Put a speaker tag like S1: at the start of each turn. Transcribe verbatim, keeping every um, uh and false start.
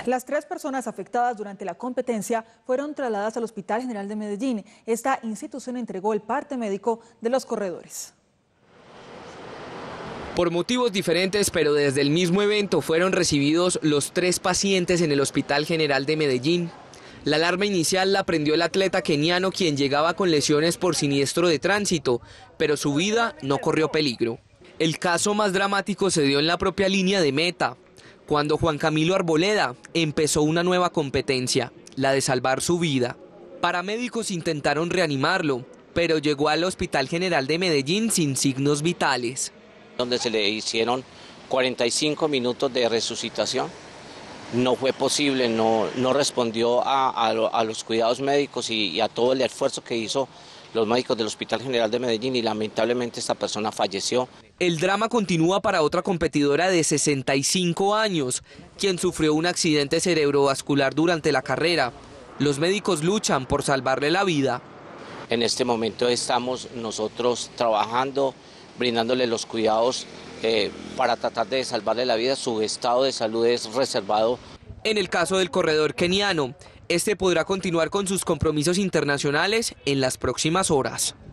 S1: Las tres personas afectadas durante la competencia fueron trasladadas al Hospital General de Medellín. Esta institución entregó el parte médico de los corredores.
S2: Por motivos diferentes, pero desde el mismo evento, fueron recibidos los tres pacientes en el Hospital General de Medellín. La alarma inicial la prendió el atleta keniano, quien llegaba con lesiones por siniestro de tránsito, pero su vida no corrió peligro. El caso más dramático se dio en la propia línea de meta, cuando Juan Camilo Arboleda empezó una nueva competencia, la de salvar su vida. Paramédicos intentaron reanimarlo, pero llegó al Hospital General de Medellín sin signos vitales.
S3: Donde se le hicieron cuarenta y cinco minutos de resucitación. No fue posible, no, no respondió a, a, a los cuidados médicos y, y a todo el esfuerzo que hizo los médicos del Hospital General de Medellín, y lamentablemente esta persona falleció.
S2: El drama continúa para otra competidora de sesenta y cinco años, quien sufrió un accidente cerebrovascular durante la carrera. Los médicos luchan por salvarle la vida.
S3: En este momento estamos nosotros trabajando, brindándole los cuidados eh, para tratar de salvarle la vida. Su estado de salud es reservado.
S2: En el caso del corredor keniano, este podrá continuar con sus compromisos internacionales en las próximas horas.